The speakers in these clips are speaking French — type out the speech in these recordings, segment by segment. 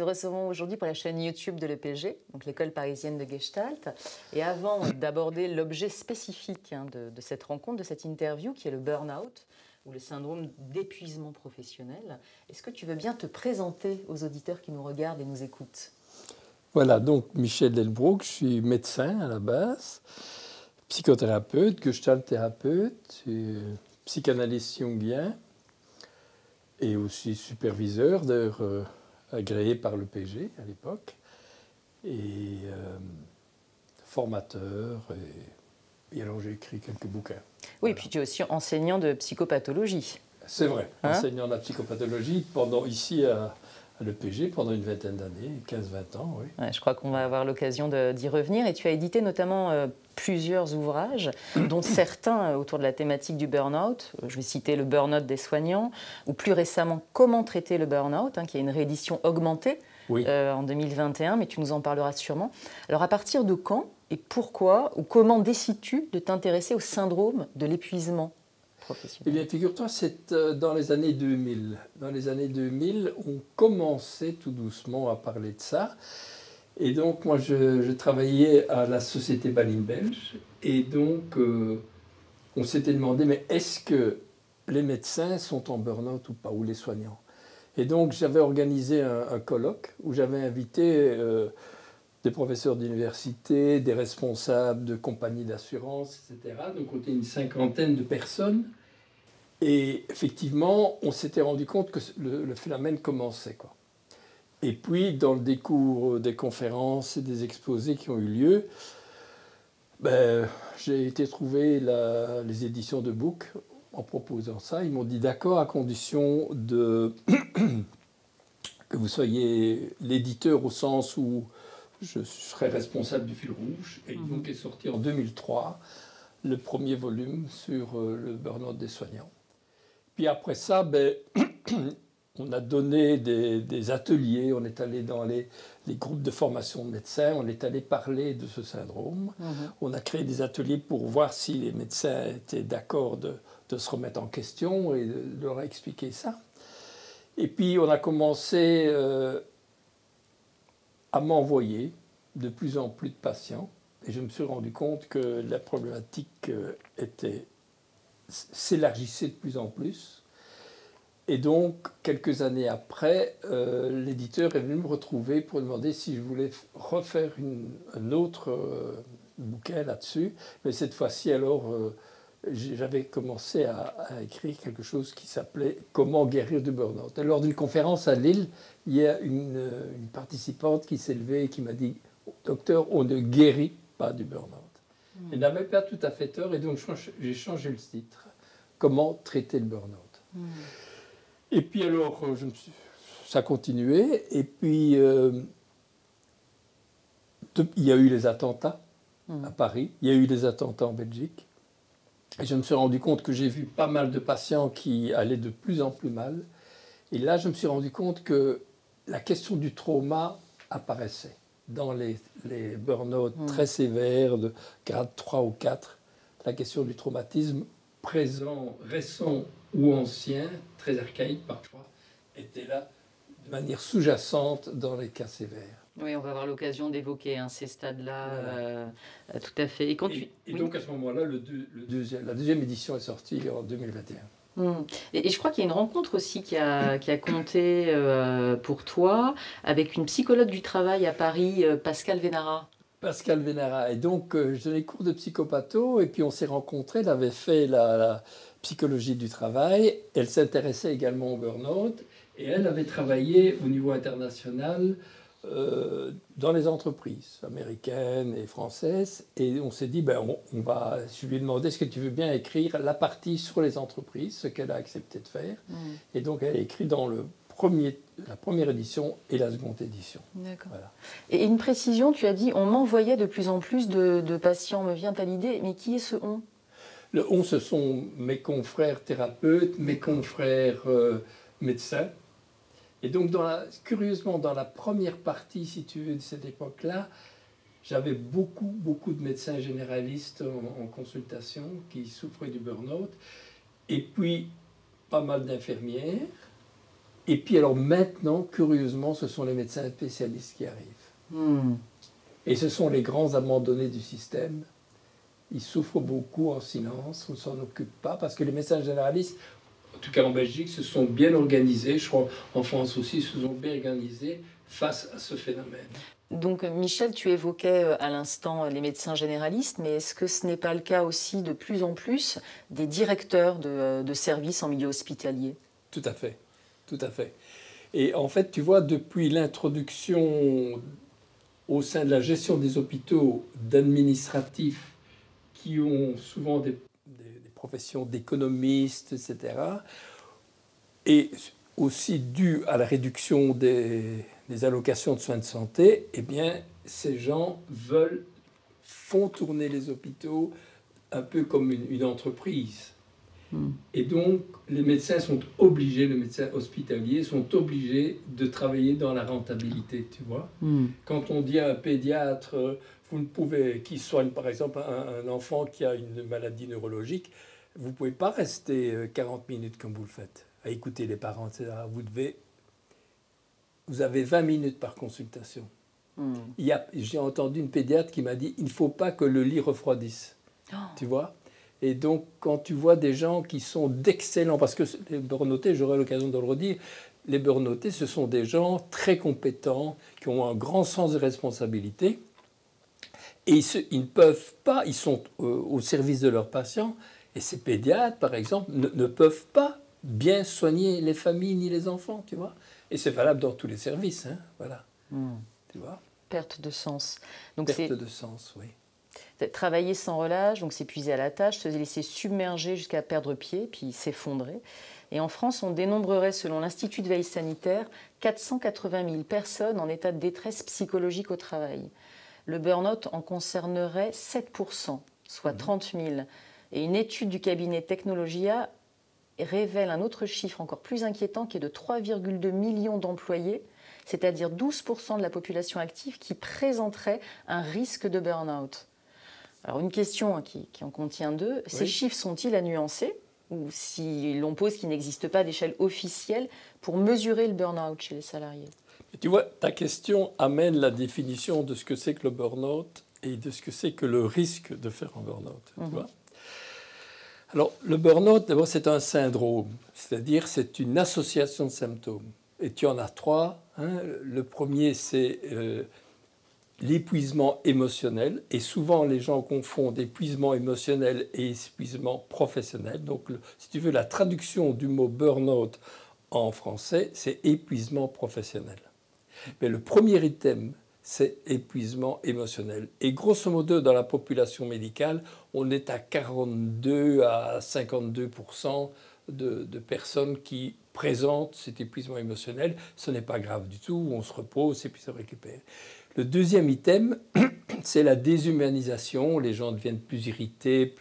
recevons aujourd'hui pour la chaîne YouTube de l'EPG, donc l'École parisienne de Gestalt. Et avant d'aborder l'objet spécifique de cette rencontre, de cette interview, qui est le burn-out, ou le syndrome d'épuisement professionnel, est-ce que tu veux bien te présenter aux auditeurs qui nous regardent et nous écoutent? Voilà, donc Michel Delbrook, je suis médecin à la base, psychothérapeute, gestalt thérapeute, psychanalyste jungien et aussi superviseur, d'ailleurs agréé par l'EPG à l'époque, et formateur. Et alors j'ai écrit quelques bouquins. Oui, voilà. Puis tu es aussi enseignant de psychopathologie. C'est vrai, enseignant de la psychopathologie ici à l'EPG pendant une vingtaine d'années, 15-20 ans, oui. Ouais, je crois qu'on va avoir l'occasion d'y revenir. Et tu as édité notamment plusieurs ouvrages, dont certains autour de la thématique du burn-out. Je vais citer le burn-out des soignants, ou plus récemment, Comment traiter le burn-out, qui est une réédition augmentée en 2021, mais tu nous en parleras sûrement. Alors à partir de quand et pourquoi ou comment décides-tu de t'intéresser au syndrome de l'épuisement professionnel? Eh bien, figure-toi, c'est dans les années 2000. Dans les années 2000, on commençait tout doucement à parler de ça. Et donc, moi, je travaillais à la Société Baline-Belge. Et donc, on s'était demandé, mais est-ce que les médecins sont en burn-out ou pas, ou les soignants? Et donc, j'avais organisé un colloque où j'avais invité des professeurs d'université, des responsables de compagnies d'assurance, etc. Donc, on était une cinquantaine de personnes. Et effectivement, on s'était rendu compte que le phénomène commençait, quoi. Et puis, dans le décours des conférences et des exposés qui ont eu lieu, j'ai été trouver les éditions de Book en proposant ça. Ils m'ont dit d'accord, à condition que vous soyez l'éditeur au sens où je serais responsable du fil rouge. Et donc est sorti en 2003 le premier volume sur le burn-out des soignants. Puis après ça, on a donné des ateliers, on est allé dans les groupes de formation de médecins, on est allé parler de ce syndrome. On a créé des ateliers pour voir si les médecins étaient d'accord de se remettre en question et de leur expliquer ça. Et puis on a commencé à m'envoyer de plus en plus de patients. Et je me suis rendu compte que la problématique s'élargissait de plus en plus. Et donc, quelques années après, l'éditeur est venu me retrouver pour demander si je voulais refaire un autre bouquin là-dessus. Mais cette fois-ci, alors, j'avais commencé à écrire quelque chose qui s'appelait « Comment guérir du burn-out ». Lors d'une conférence à Lille, il y a une participante qui s'est levée et qui m'a dit « Docteur, on ne guérit pas du burn-out ». Elle n'avait pas tout à fait tort et donc j'ai changé le titre « Comment traiter le burn-out ». Et puis alors, ça a continué. Et puis, il y a eu les attentats à Paris. Il y a eu les attentats en Belgique. Et je me suis rendu compte que j'ai vu pas mal de patients qui allaient de plus en plus mal. Et là, je me suis rendu compte que la question du trauma apparaissait dans les burn-out très sévères de grade 3 ou 4. La question du traumatisme présent, récent ou ancien, très archaïque parfois, était là de manière sous-jacente dans les cas sévères. Oui, on va avoir l'occasion d'évoquer ces stades-là, voilà. Tout à fait. Et donc à ce moment-là, la deuxième édition est sortie en 2021. Et je crois qu'il y a une rencontre aussi qui a compté pour toi avec une psychologue du travail à Paris, Pascal Vénara. Pascal Vénara. Et donc, je donnais cours de psychopatho et puis on s'est rencontrés. Elle avait fait la psychologie du travail. Elle s'intéressait également au burn-out et elle avait travaillé au niveau international dans les entreprises américaines et françaises. Et on s'est dit, je lui ai demandé, est-ce que tu veux bien écrire la partie sur les entreprises, ce qu'elle a accepté de faire. Et donc, elle a écrit dans la première édition et la seconde édition. D'accord. Voilà. Et une précision, tu as dit, on m'envoyait de plus en plus de patients, me vient à l'idée, mais qui est ce on? Le on, ce sont mes confrères thérapeutes, mes confrères médecins. Et donc, curieusement, dans la première partie, si tu veux, de cette époque-là, j'avais beaucoup de médecins généralistes en consultation qui souffraient du burn-out. Et puis, pas mal d'infirmières. Et puis alors maintenant, curieusement, ce sont les médecins spécialistes qui arrivent. Et ce sont les grands abandonnés du système. Ils souffrent beaucoup en silence, on ne s'en occupe pas, parce que les médecins généralistes, en tout cas en Belgique, se sont bien organisés, je crois en France aussi, se sont bien organisés face à ce phénomène. Donc Michel, tu évoquais à l'instant les médecins généralistes, mais est-ce que ce n'est pas le cas aussi de plus en plus des directeurs de services en milieu hospitalier? Tout à fait, tout à fait. Et en fait, tu vois, depuis l'introduction au sein de la gestion des hôpitaux d'administratifs qui ont souvent des professions d'économistes, etc., et aussi dû à la réduction des allocations de soins de santé, eh bien, ces gens font tourner les hôpitaux un peu comme une entreprise. Et donc, les médecins hospitaliers sont obligés de travailler dans la rentabilité, tu vois. Quand on dit à un pédiatre, qui soigne par exemple un enfant qui a une maladie neurologique, vous ne pouvez pas rester 40 minutes comme vous le faites, à écouter les parents, etc. Vous avez 20 minutes par consultation. J'ai entendu une pédiatre qui m'a dit, il ne faut pas que le lit refroidisse, tu vois. Et donc, quand tu vois des gens qui sont d'excellents, parce que les burn-outés, j'aurai l'occasion de le redire, les burn-outés, ce sont des gens très compétents, qui ont un grand sens de responsabilité, et ils ne peuvent pas, ils sont au service de leurs patients, et ces pédiatres, par exemple, ne peuvent pas bien soigner les familles ni les enfants, tu vois. Et c'est valable dans tous les services, hein, voilà. Tu vois. Perte de sens. Donc Perte de sens, oui. Travailler sans relâche, donc s'épuiser à la tâche, se laisser submerger jusqu'à perdre pied, puis s'effondrer. Et en France, on dénombrerait, selon l'Institut de veille sanitaire, 480 000 personnes en état de détresse psychologique au travail. Le burn-out en concernerait 7%, soit 30 000. Et une étude du cabinet Technologia révèle un autre chiffre encore plus inquiétant qui est de 3,2 millions d'employés, c'est-à-dire 12% de la population active qui présenterait un risque de burn-out. Alors une question qui en contient deux, ces chiffres sont-ils à nuancer ou si l'on pose qu'il n'existe pas d'échelle officielle pour mesurer le burn-out chez les salariés? Et tu vois, ta question amène la définition de ce que c'est que le burn-out et de ce que c'est que le risque de faire un burn-out. Tu vois. Alors, le burn-out, d'abord, c'est un syndrome, c'est-à-dire c'est une association de symptômes. Et tu en as trois. Hein. Le premier, c'est l'épuisement émotionnel. Et souvent, les gens confondent épuisement émotionnel et épuisement professionnel. Donc, si tu veux, la traduction du mot burn-out en français, c'est épuisement professionnel. Mais le premier item, c'est épuisement émotionnel. Et grosso modo, dans la population médicale, on est à 42 à 52% de personnes qui présentent cet épuisement émotionnel. Ce n'est pas grave du tout, on se repose et puis se récupère. Le deuxième item, c'est la déshumanisation. Les gens deviennent plus irrités,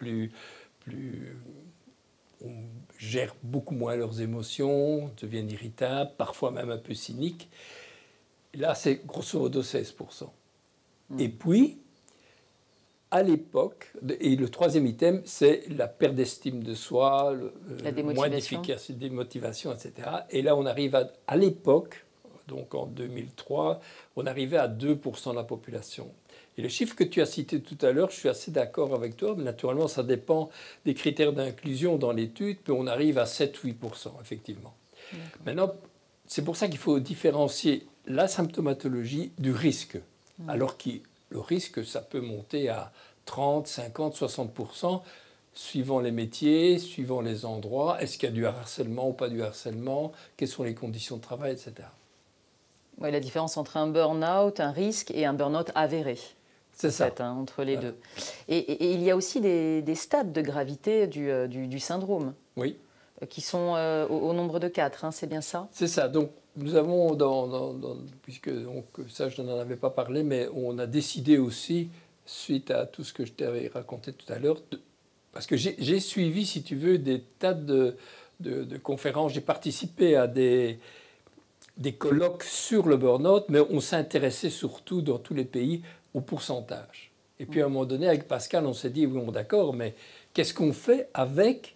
on gère beaucoup moins leurs émotions, deviennent irritables, parfois même un peu cyniques. Là, c'est grosso modo 16%. Et puis, à l'époque, et le troisième item, c'est la perte d'estime de soi, moins d'efficacité, démotivation, etc. Et là, on arrive à l'époque, donc en 2003, on arrivait à 2% de la population. Et le chiffre que tu as cité tout à l'heure, je suis assez d'accord avec toi, mais naturellement, ça dépend des critères d'inclusion dans l'étude, puis on arrive à 7-8%, effectivement. Maintenant, c'est pour ça qu'il faut différencier la symptomatologie du risque. Alors que le risque, ça peut monter à 30, 50, 60%, suivant les métiers, suivant les endroits. Est-ce qu'il y a du harcèlement ou pas du harcèlement? Quelles sont les conditions de travail, etc. Oui, la différence entre un burn-out, un risque, et un burn-out avéré. C'est ça. Entre les deux. Et il y a aussi des stades de gravité du syndrome. Oui. Qui sont au nombre de 4, hein, c'est bien ça? C'est ça. Donc, nous avons, puisque donc, ça, je n'en avais pas parlé, mais on a décidé aussi, suite à tout ce que je t'avais raconté tout à l'heure, parce que j'ai suivi, si tu veux, des tas de conférences. J'ai participé à des colloques sur le burn-out, mais on s'intéressait surtout, dans tous les pays, au pourcentage. Et puis, à un moment donné, avec Pascal, on s'est dit, bon, d'accord, mais qu'est-ce qu'on fait avec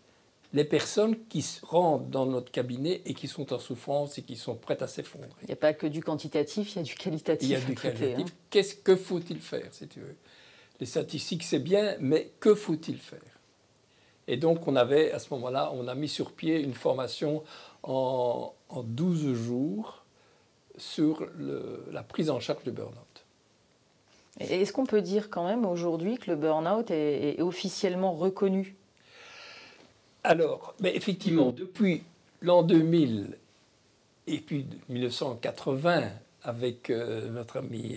les personnes qui rentrent dans notre cabinet et qui sont en souffrance et qui sont prêtes à s'effondrer. Il n'y a pas que du quantitatif, il y a du qualitatif. Il y a du traiter, qualitatif. Que faut-il faire, si tu veux? Les statistiques, c'est bien, mais que faut-il faire? Et donc, à ce moment-là, on a mis sur pied une formation en 12 jours sur la prise en charge du burn-out. Est-ce qu'on peut dire quand même aujourd'hui que le burn-out est officiellement reconnu? Alors, mais effectivement, depuis l'an 2000 et puis 1980, avec notre ami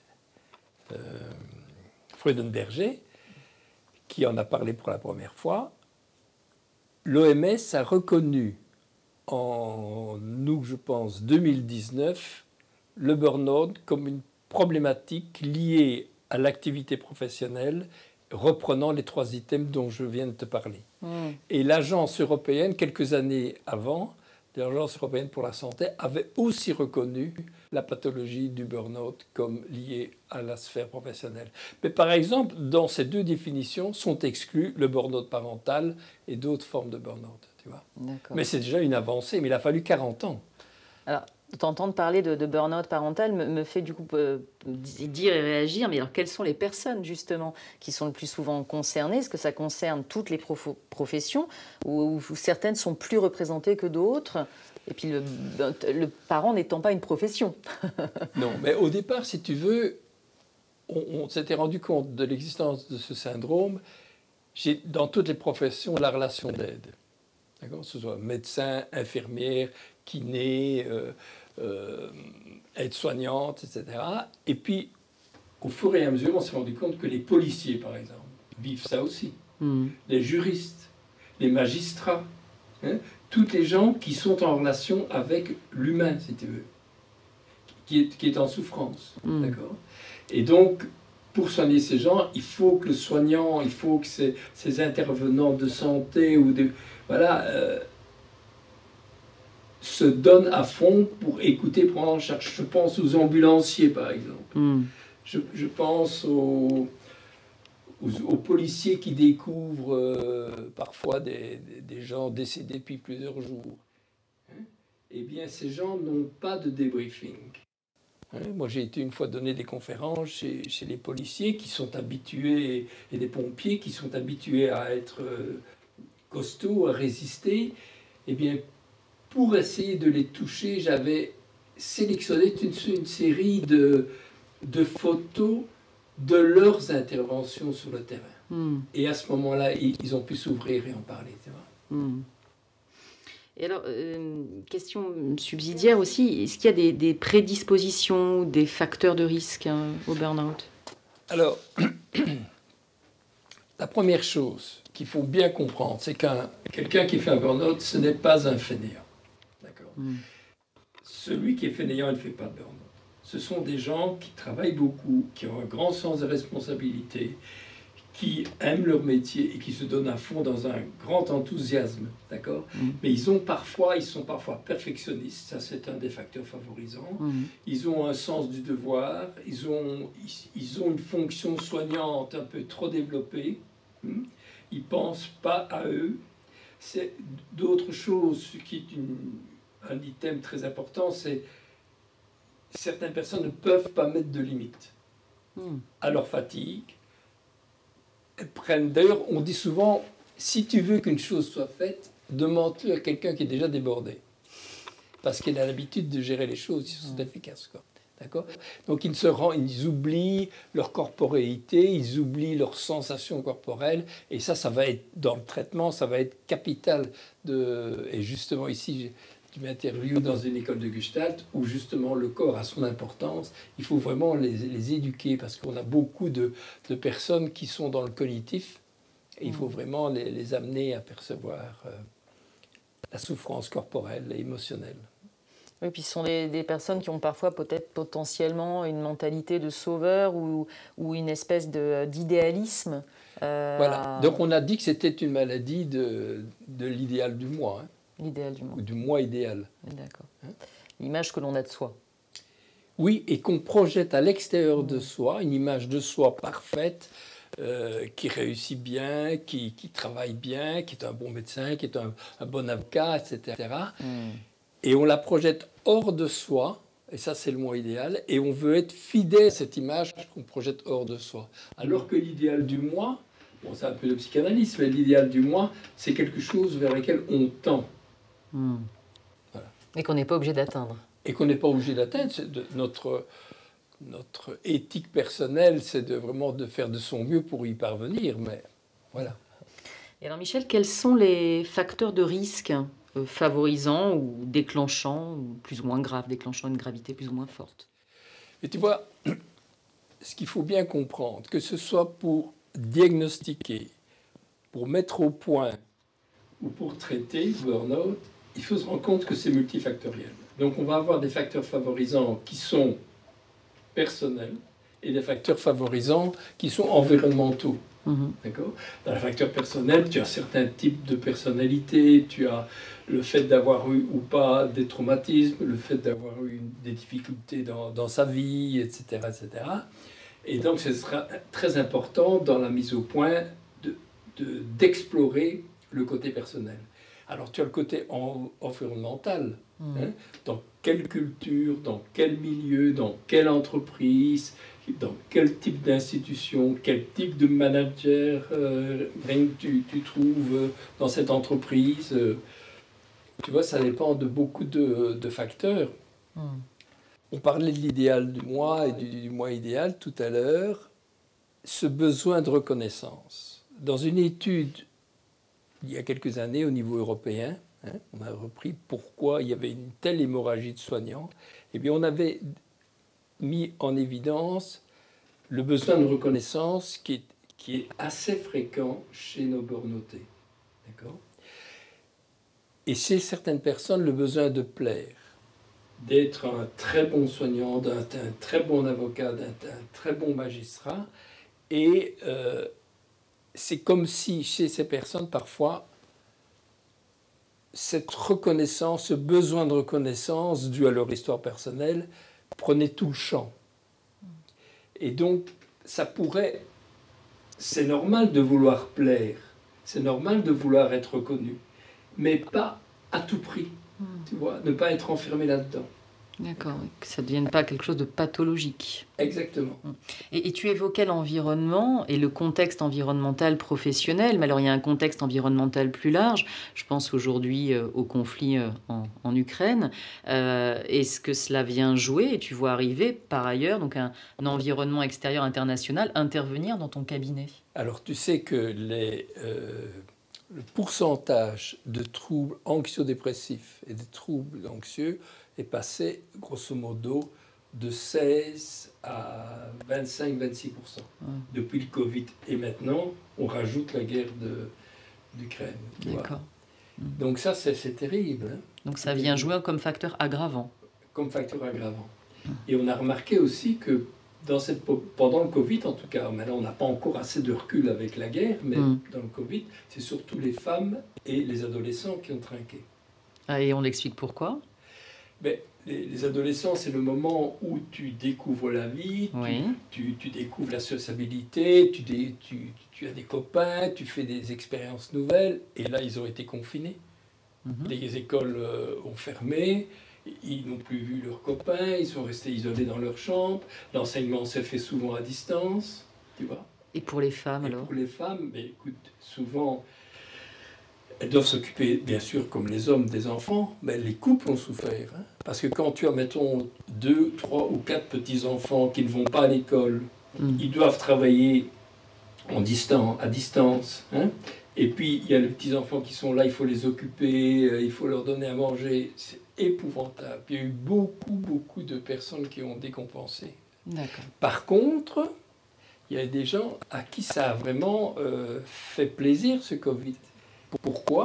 Freudenberger, qui en a parlé pour la première fois, l'OMS a reconnu en août, je pense, 2019, le burn-out comme une problématique liée à l'activité professionnelle, reprenant les 3 items dont je viens de te parler. Et l'agence européenne, quelques années avant, l'agence européenne pour la santé, avait aussi reconnu la pathologie du burn-out comme liée à la sphère professionnelle. Mais par exemple, dans ces 2 définitions sont exclus le burn-out parental et d'autres formes de burn-out. Tu vois. Mais c'est déjà une avancée, mais il a fallu 40 ans. Alors, t'entendre parler de burn-out parental me fait du coup dire et réagir, mais alors quelles sont les personnes justement qui sont le plus souvent concernées? Est-ce que ça concerne toutes les professions ou certaines sont plus représentées que d'autres? Et puis le parent n'étant pas une profession. Non, mais au départ, si tu veux, on s'était rendu compte de l'existence de ce syndrome. J'ai dans toutes les professions la relation d'aide. D'accord? Que ce soit médecin, infirmière, kiné, aide-soignante, etc. Et puis, au fur et à mesure, on s'est rendu compte que les policiers, par exemple, vivent ça aussi. Les juristes, les magistrats, hein, toutes les gens qui sont en relation avec l'humain, si tu veux, qui est en souffrance. D'accord? Et donc, pour soigner ces gens, il faut que le soignant, il faut que ces intervenants de santé ou de... Voilà... se donnent à fond pour écouter, prendre en charge. Je pense aux ambulanciers, par exemple. Je pense aux policiers qui découvrent parfois des gens décédés depuis plusieurs jours. Hein? Eh bien, ces gens n'ont pas de débriefing. Hein? Moi, j'ai été une fois donner des conférences chez les policiers qui sont habitués, et des pompiers qui sont habitués à être costauds, à résister. Eh bien, pour essayer de les toucher, j'avais sélectionné une série de photos de leurs interventions sur le terrain. Et à ce moment-là, ils ont pu s'ouvrir et en parler. Tu vois. Et alors, question subsidiaire aussi, est-ce qu'il y a des prédispositions, des facteurs de risque au burn-out? Alors, la première chose qu'il faut bien comprendre, c'est quelqu'un qui fait un burn-out, ce n'est pas un fainéant. Celui qui est fainéant, il ne fait pas de burn-out. Ce sont des gens qui travaillent beaucoup, qui ont un grand sens de responsabilité, qui aiment leur métier et qui se donnent à fond dans un grand enthousiasme, d'accord? Mais ils sont parfois perfectionnistes, ça c'est un des facteurs favorisants. Ils ont un sens du devoir, ils ont une fonction soignante un peu trop développée. Ils ne pensent pas à eux. C'est d'autres choses qui est un item très important, c'est certaines personnes ne peuvent pas mettre de limite à leur fatigue. Elles prennent, d'ailleurs, on dit souvent, si tu veux qu'une chose soit faite, demande-le à quelqu'un qui est déjà débordé. Parce qu'il a l'habitude de gérer les choses, ils sont efficaces. Quoi. D'accord? Donc ils oublient leur corporéité, ils oublient leurs sensations corporelles, et ça va être, dans le traitement, ça va être capital. Et justement ici, tu m'interviews dans une école de Gestalt où justement le corps a son importance. Il faut vraiment les éduquer parce qu'on a beaucoup de personnes qui sont dans le cognitif et il faut vraiment les amener à percevoir la souffrance corporelle et émotionnelle. Oui, puis ce sont des personnes qui ont parfois peut-être potentiellement une mentalité de sauveur ou une espèce d'idéalisme. Voilà. Donc on a dit que c'était une maladie de l'idéal du moi. Hein. L'idéal du moi. Ou du moi idéal. D'accord. Hein? L'image que l'on a de soi. Oui, et qu'on projette à l'extérieur de soi, une image de soi parfaite, qui réussit bien, qui travaille bien, qui est un bon médecin, qui est un bon avocat, etc. Et on la projette hors de soi, et ça c'est le moi idéal, et on veut être fidèle à cette image qu'on projette hors de soi. Alors que l'idéal du moi, bon c'est un peu de psychanalyse, mais l'idéal du moi, c'est quelque chose vers lequel on tend. Voilà. Et qu'on n'est pas obligé d'atteindre. Et qu'on n'est pas obligé d'atteindre. Notre éthique personnelle, c'est vraiment de faire de son mieux pour y parvenir, mais voilà. Et alors Michel, quels sont les facteurs de risque favorisants ou déclenchants, ou plus ou moins graves, déclenchant une gravité plus ou moins forte? Et tu vois, ce qu'il faut bien comprendre, que ce soit pour diagnostiquer, pour mettre au point ou pour traiter le burn-out, il faut se rendre compte que c'est multifactoriel. Donc on va avoir des facteurs favorisants qui sont personnels et des facteurs favorisants qui sont environnementaux. D'accord ? Dans les facteurs personnels, tu as certains types de personnalité, tu as le fait d'avoir eu ou pas des traumatismes, le fait d'avoir eu des difficultés dans sa vie, etc., etc. Et donc, ce sera très important dans la mise au point d'explorer le côté personnel. Alors, tu as le côté environnemental. Hein, dans quelle culture, dans quel milieu, dans quelle entreprise, dans quel type d'institution, quel type de manager tu trouves dans cette entreprise. Tu vois, ça dépend de beaucoup de facteurs. On parlait de l'idéal du moi et du moi idéal tout à l'heure. Ce besoin de reconnaissance. Dans une étude, il y a quelques années, au niveau européen, on a repris pourquoi il y avait une telle hémorragie de soignants. Eh bien, on avait mis en évidence le besoin de reconnaissance qui est assez fréquent chez nos burn-outés. D'accord ? Et chez certaines personnes, le besoin de plaire, d'être un très bon soignant, d'un très bon avocat, d'un très bon magistrat. Et c'est comme si chez ces personnes, parfois, cette reconnaissance, ce besoin de reconnaissance dû à leur histoire personnelle, prenait tout le champ. Et donc, c'est normal de vouloir plaire, c'est normal de vouloir être reconnu, mais pas à tout prix, tu vois, ne pas être enfermé là-dedans. D'accord, que ça ne devienne pas quelque chose de pathologique. Exactement. Et tu évoquais l'environnement et le contexte environnemental professionnel, mais alors il y a un contexte environnemental plus large. Je pense aujourd'hui au conflit en Ukraine. Est-ce que cela vient jouer et tu vois arriver par ailleurs donc un environnement extérieur international intervenir dans ton cabinet? Alors tu sais que le pourcentage de troubles anxio-dépressifs et de troubles anxieux est passé, grosso modo, de 16 à 25-26% depuis le Covid. Et maintenant, on rajoute la guerre d'Ukraine. D'accord. Donc ça, c'est terrible. Hein. Donc ça vient jouer comme facteur aggravant. Comme facteur aggravant. Et on a remarqué aussi que pendant le Covid, en tout cas, maintenant on n'a pas encore assez de recul avec la guerre, mais dans le Covid, c'est surtout les femmes et les adolescents qui ont trinqué. Ah, et on l'explique pourquoi? Mais les adolescents, c'est le moment où tu découvres la vie, tu découvres la sociabilité, tu as des copains, tu fais des expériences nouvelles, et là ils ont été confinés. Les écoles ont fermé. Ils n'ont plus vu leurs copains, ils sont restés isolés dans leur chambre. L'enseignement s'est fait souvent à distance, tu vois. Et pour les femmes, alors? Pour les femmes, mais écoute, souvent, elles doivent s'occuper, bien sûr, comme les hommes, des enfants, mais les couples ont souffert. Hein, parce que quand tu as, mettons, 2, 3 ou 4 petits-enfants qui ne vont pas à l'école, ils doivent travailler à distance, hein, et puis il y a les petits-enfants qui sont là, il faut les occuper, il faut leur donner à manger. C'est épouvantable. Il y a eu beaucoup de personnes qui ont décompensé. D'accord. Par contre, il y a des gens à qui ça a vraiment fait plaisir, ce Covid. Pourquoi ?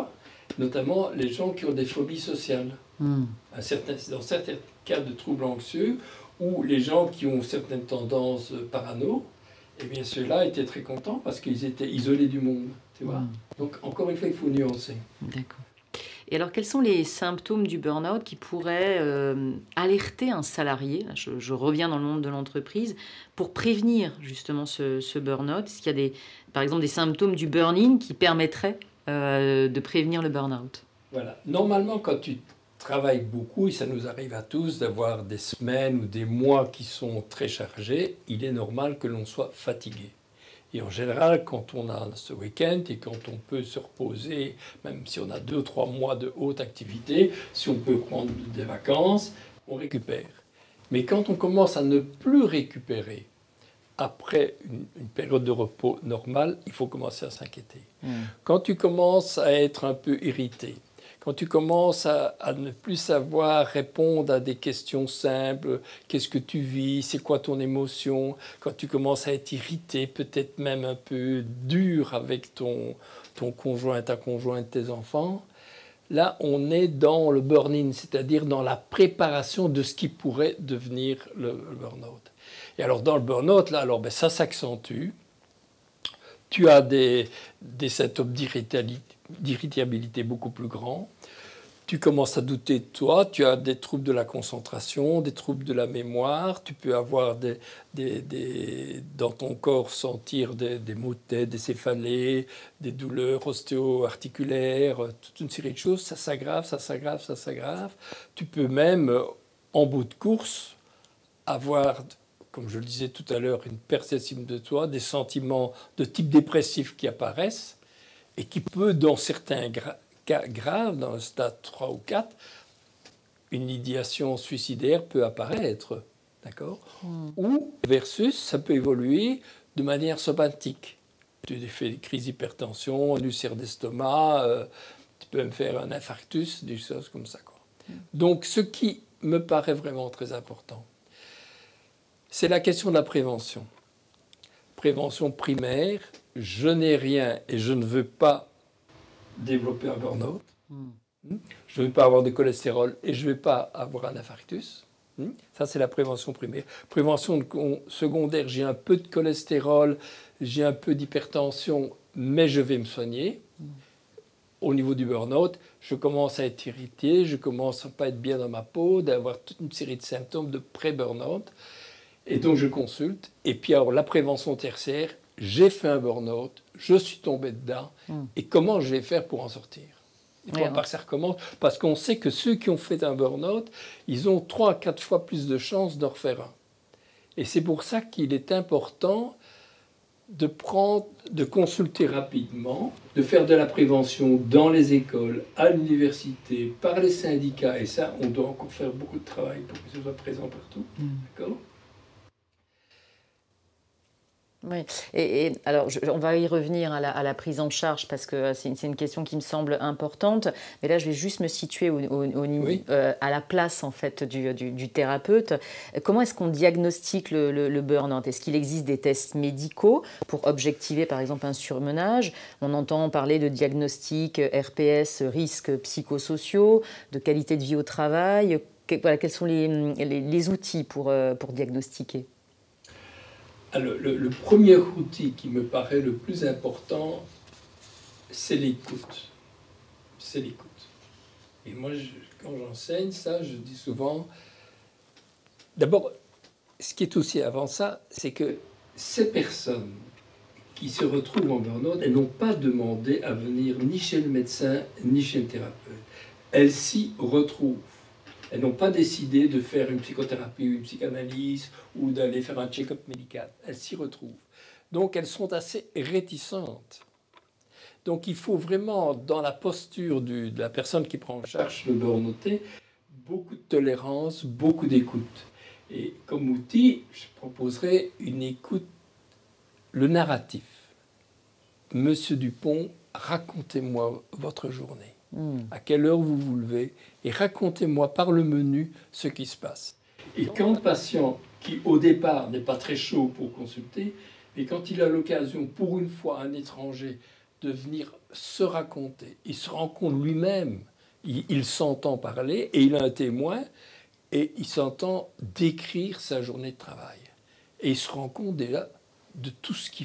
Notamment les gens qui ont des phobies sociales. Dans certains cas de troubles anxieux, ou les gens qui ont certaines tendances parano, eh bien ceux-là étaient très contents parce qu'ils étaient isolés du monde. Tu vois. Donc encore une fois, il faut nuancer. D'accord. Et alors, quels sont les symptômes du burn-out qui pourraient alerter un salarié, là, je reviens dans le monde de l'entreprise, pour prévenir justement ce burn-out? Est-ce qu'il y a par exemple des symptômes du burn-in qui permettraient de prévenir le burn-out? Voilà. Normalement, quand tu travailles beaucoup, et ça nous arrive à tous d'avoir des semaines ou des mois qui sont très chargés, il est normal que l'on soit fatigué. Et en général, quand on a ce week-end et quand on peut se reposer, même si on a 2 ou 3 mois de haute activité, si on peut prendre des vacances, on récupère. Mais quand on commence à ne plus récupérer après une période de repos normale, il faut commencer à s'inquiéter. Quand tu commences à être un peu irrité, quand tu commences à ne plus savoir répondre à des questions simples, qu'est-ce que tu vis, c'est quoi ton émotion, quand tu commences à être irrité, peut-être même un peu dur avec ton conjoint, ta conjointe, tes enfants, là on est dans le burn-in, c'est-à-dire dans la préparation de ce qui pourrait devenir le burn-out. Et alors dans le burn-out, là, alors, ça s'accentue. Tu as des symptômes d'irritabilité beaucoup plus grands. Tu commences à douter de toi, tu as des troubles de la concentration, des troubles de la mémoire, tu peux avoir dans ton corps sentir des maux de tête, des céphalées, des douleurs ostéo-articulaires, toute une série de choses. Ça s'aggrave, ça s'aggrave, ça s'aggrave. Tu peux même, en bout de course, avoir, comme je le disais tout à l'heure, une perte d'estime de toi, des sentiments de type dépressif qui apparaissent et qui peut, dans certains cas graves, dans le stade 3 ou 4, une idéation suicidaire peut apparaître. D'accord ? Ou, versus, ça peut évoluer de manière somatique. Tu fais des crises d'hypertension, une ulcère d'estomac, tu peux même faire un infarctus, des choses comme ça, quoi. Donc, ce qui me paraît vraiment très important, c'est la question de la prévention. Prévention primaire, je n'ai rien et je ne veux pas développer un burn-out. Je ne veux pas avoir de cholestérol et je ne vais pas avoir un infarctus. Ça, c'est la prévention primaire. Prévention secondaire, j'ai un peu de cholestérol, j'ai un peu d'hypertension, mais je vais me soigner. Au niveau du burn-out, je commence à être irrité, je commence à ne pas être bien dans ma peau, d'avoir toute une série de symptômes de pré-burn-out. Et donc, je consulte. Et puis, alors, la prévention tertiaire, j'ai fait un burn-out, je suis tombé dedans. Et comment je vais faire pour en sortir? Et pour pas que ça recommence, parce qu'on sait que ceux qui ont fait un burn-out, ils ont 3 à 4 fois plus de chances d'en refaire un. Et c'est pour ça qu'il est important de consulter rapidement, de faire de la prévention dans les écoles, à l'université, par les syndicats. Et ça, on doit encore faire beaucoup de travail pour que ce soit présent partout. D'accord ? Oui, et alors on va y revenir à la prise en charge parce que c'est une question qui me semble importante. Mais là, je vais juste me situer Oui. à la place en fait du thérapeute. Comment est-ce qu'on diagnostique le burn-out? Est-ce qu'il existe des tests médicaux pour objectiver par exemple un surmenage? On entend parler de diagnostic RPS, risques psychosociaux, de qualité de vie au travail. Voilà, quels sont les outils pour diagnostiquer? Le premier outil qui me paraît le plus important, c'est l'écoute. C'est l'écoute. Et moi, quand j'enseigne ça, je dis souvent... D'abord, ce qui est aussi avant ça, c'est que ces personnes qui se retrouvent en burn-out, elles n'ont pas demandé à venir ni chez le médecin, ni chez le thérapeute. Elles s'y retrouvent. Elles n'ont pas décidé de faire une psychothérapie, une psychanalyse ou d'aller faire un check-up médical. Elles s'y retrouvent. Donc elles sont assez réticentes. Donc il faut vraiment, dans la posture de la personne qui prend en charge le burn-outé, beaucoup de tolérance, beaucoup d'écoute. Et comme outil, je proposerais une écoute, le narratif. Monsieur Dupont, racontez-moi votre journée. À quelle heure vous vous levez et racontez-moi par le menu ce qui se passe. Et quand le patient, qui au départ n'est pas très chaud pour consulter, mais quand il a l'occasion, pour une fois, un étranger, de venir se raconter, il se rend compte lui-même, il s'entend parler et il a un témoin et il s'entend décrire sa journée de travail. Et il se rend compte déjà de tout ce qu'il fait.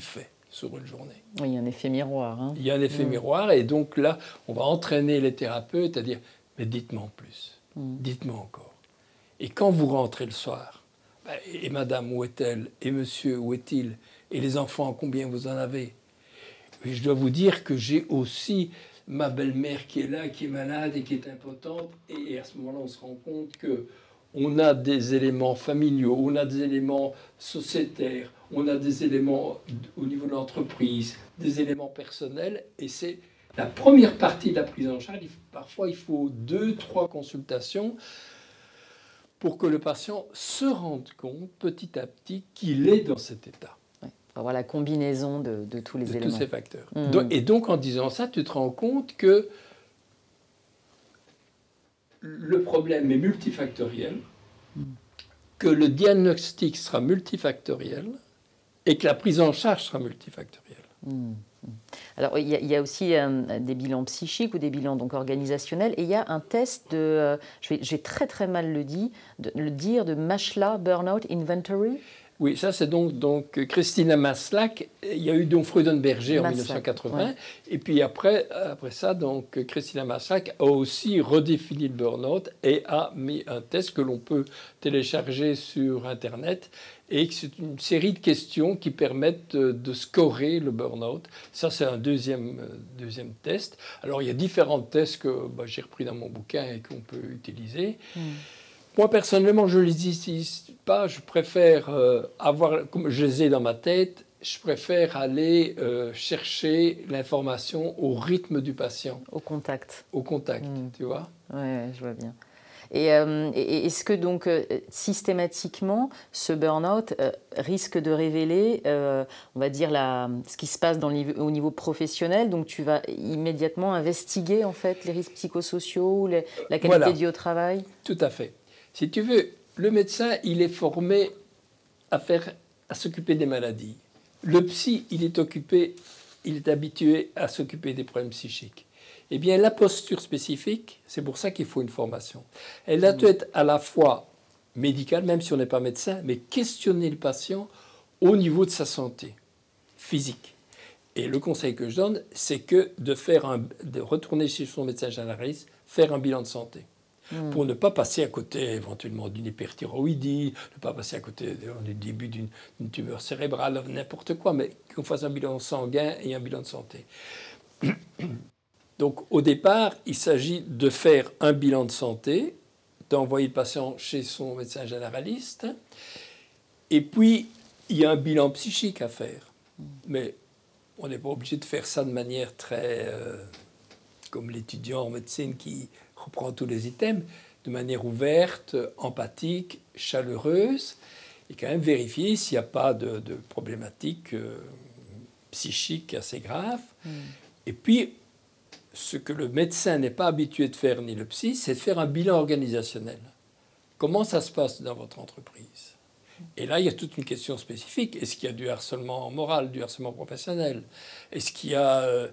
sur une journée. Oui, il y a un effet miroir. Hein. Il y a un effet miroir, et donc là, on va entraîner les thérapeutes à dire « mais dites-moi en plus, dites-moi encore ». Et quand vous rentrez le soir, ben, et madame, où est-elle? Et monsieur, où est-il? Et les enfants, combien vous en avez? Et je dois vous dire que j'ai aussi ma belle-mère qui est là, qui est malade et qui est impotente, et à ce moment-là, on se rend compte que on a des éléments familiaux, on a des éléments sociétaires, on a des éléments au niveau de l'entreprise, des éléments personnels, et c'est la première partie de la prise en charge. Parfois, il faut 2, 3 consultations pour que le patient se rende compte petit à petit qu'il est dans cet état. Ouais, pour avoir la combinaison de tous les éléments. De tous ces facteurs. Et donc, en disant ça, tu te rends compte que le problème est multifactoriel, que le diagnostic sera multifactoriel et que la prise en charge sera multifactorielle. Alors, il y a aussi des bilans psychiques ou des bilans donc, organisationnels, et il y a un test de, je vais très très mal le dire, de Maslach Burnout Inventory. Oui, ça c'est donc Christina Maslach. Il y a eu donc Freudenberger en 1980. Ouais. Et puis après ça, donc Christina Maslach a aussi redéfini le burn-out et a mis un test que l'on peut télécharger sur Internet. Et c'est une série de questions qui permettent de scorer le burn-out. Ça, c'est un deuxième test. Alors, il y a différents tests que j'ai repris dans mon bouquin et qu'on peut utiliser. Moi, personnellement, je ne les utilise pas. Je préfère avoir, comme je les ai dans ma tête, je préfère aller chercher l'information au rythme du patient. Au contact. Au contact, tu vois. Oui, je vois bien. Et est-ce que donc systématiquement, ce burn-out risque de révéler, on va dire, ce qui se passe au niveau professionnel? Donc tu vas immédiatement investiguer en fait les risques psychosociaux, la qualité de vie au travail? Tout à fait. Si tu veux, le médecin, il est formé à s'occuper des maladies. Le psy, il est habitué à s'occuper des problèmes psychiques. Eh bien, la posture spécifique, c'est pour ça qu'il faut une formation. Elle doit être à la fois médicale, même si on n'est pas médecin, mais questionner le patient au niveau de sa santé physique. Et le conseil que je donne, c'est que de retourner chez son médecin généraliste, faire un bilan de santé. Pour ne pas passer à côté éventuellement d'une hyperthyroïdie, ne pas passer à côté du début d'une tumeur cérébrale, n'importe quoi, mais qu'on fasse un bilan sanguin et un bilan de santé. Donc au départ, il s'agit de faire un bilan de santé, d'envoyer le patient chez son médecin généraliste, et puis il y a un bilan psychique à faire. Mais on n'est pas obligé de faire ça de manière très... comme l'étudiant en médecine qui reprend tous les items, de manière ouverte, empathique, chaleureuse, et quand même vérifier s'il n'y a pas de problématiques psychiques assez graves. Et puis, ce que le médecin n'est pas habitué de faire, ni le psy, c'est de faire un bilan organisationnel. Comment ça se passe dans votre entreprise? Et là, il y a toute une question spécifique. Est-ce qu'il y a du harcèlement moral, du harcèlement professionnel? Est-ce qu'il y a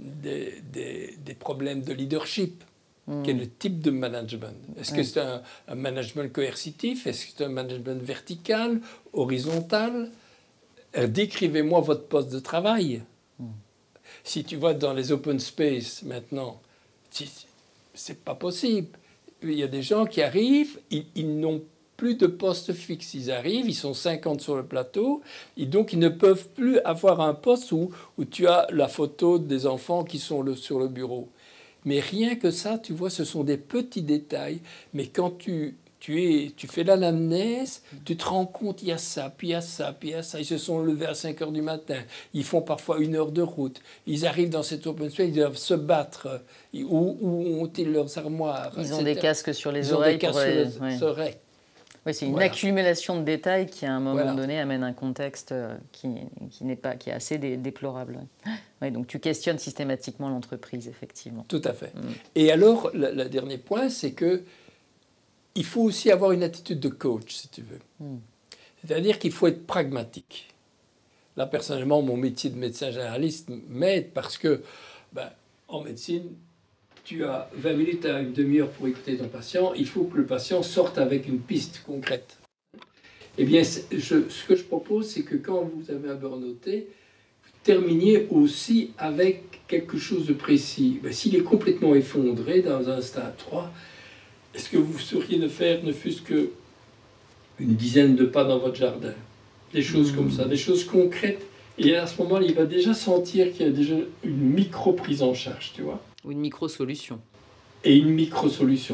des problèmes de leadership? Quel est le type de management? Est-ce que c'est un management coercitif? Est-ce que c'est un management vertical, horizontal? Décrivez-moi votre poste de travail. Si tu vois dans les open space maintenant, c'est pas possible. Il y a des gens qui arrivent, ils n'ont plus de poste fixe. Ils arrivent, ils sont 50 sur le plateau, et donc ils ne peuvent plus avoir un poste où tu as la photo des enfants qui sont sur le bureau. Mais rien que ça, tu vois, ce sont des petits détails. Mais quand tu fais l'anamnèse, tu te rends compte, il y a ça, puis il y a ça, puis il y a ça. Ils se sont levés à 5 heures du matin. Ils font parfois 1 heure de route. Ils arrivent dans cette open space, ils doivent se battre. Où ont-ils leurs armoires? Ils ont des casques sur les oreilles. Ils ont des casques sur les oreilles. Oui, c'est une accumulation de détails qui, à un moment donné, amène un contexte qui est assez déplorable. Oui, donc tu questionnes systématiquement l'entreprise, effectivement. Tout à fait. Et alors, le dernier point, c'est que il faut aussi avoir une attitude de coach, si tu veux. C'est-à-dire qu'il faut être pragmatique. Là, personnellement, mon métier de médecin généraliste m'aide parce que, en médecine, tu as 20 minutes à une demi-heure pour écouter ton patient. Il faut que le patient sorte avec une piste concrète. Eh bien, ce que je propose, c'est que quand vous avez un burn-outé, terminiez aussi avec quelque chose de précis. Ben, s'il est complètement effondré dans un stade 3, est-ce que vous sauriez ne faire ne fût-ce que une dizaine de pas dans votre jardin? Des choses comme ça, des choses concrètes. Et à ce moment-là, il va déjà sentir qu'il y a déjà une micro-prise en charge, tu vois. Ou une micro-solution. Et une micro-solution.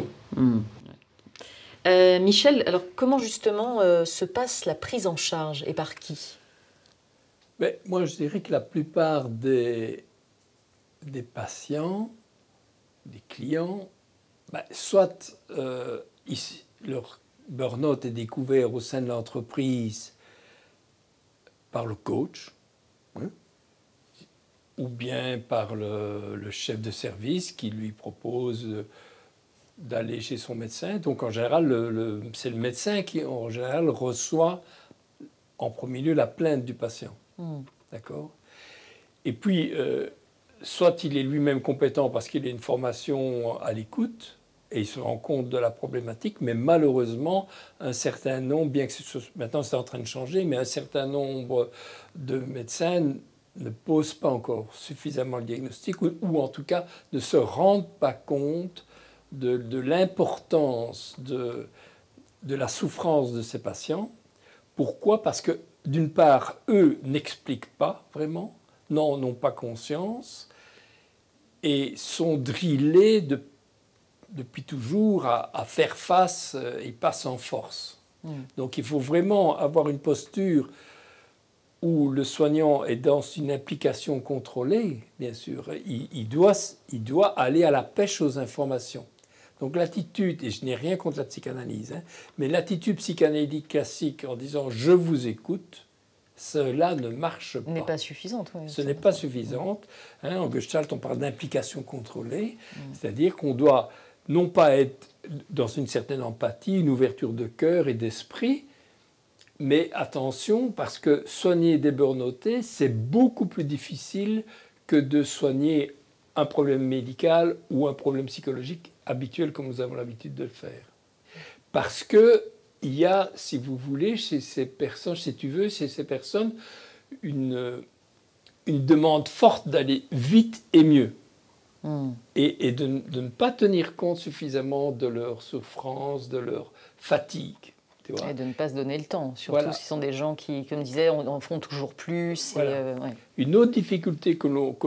Michel, alors comment justement se passe la prise en charge et par qui? Mais moi, je dirais que la plupart des patients, des clients, soit leur burn-out est découvert au sein de l'entreprise par le coach, hein, ou bien par le chef de service qui lui propose d'aller chez son médecin. Donc en général, c'est le médecin qui en général reçoit en premier lieu la plainte du patient. D'accord? Et puis, soit il est lui-même compétent parce qu'il a une formation à l'écoute et il se rend compte de la problématique, mais malheureusement, un certain nombre, bien que maintenant c'est en train de changer, mais un certain nombre de médecins ne posent pas encore suffisamment le diagnostic ou en tout cas ne se rendent pas compte de l'importance de la souffrance de ces patients. Pourquoi? Parce que, d'une part, eux n'expliquent pas vraiment, n'ont pas conscience et sont drillés depuis toujours à faire face et passent en force. Donc il faut vraiment avoir une posture où le soignant est dans une implication contrôlée, bien sûr. Il doit aller à la pêche aux informations. Donc l'attitude, et je n'ai rien contre la psychanalyse, hein, mais l'attitude psychanalytique classique en disant « je vous écoute », cela ne marche pas. N'est pas suffisante. Oui, ce n'est pas suffisante. Hein, en Gestalt, on parle d'implication contrôlée, c'est-à-dire qu'on doit non pas être dans une certaine empathie, une ouverture de cœur et d'esprit, mais attention, parce que soigner des burn-outés, c'est beaucoup plus difficile que de soigner un problème médical ou un problème psychologique habituel comme nous avons l'habitude de le faire. Parce qu'il y a, si vous voulez, chez ces personnes, si tu veux, chez ces personnes, une demande forte d'aller vite et mieux. Et de ne pas tenir compte suffisamment de leur souffrance, de leur fatigue. Tu vois. Et de ne pas se donner le temps, surtout si ce sont des gens qui, comme disait, en font toujours plus. Voilà. Une autre difficulté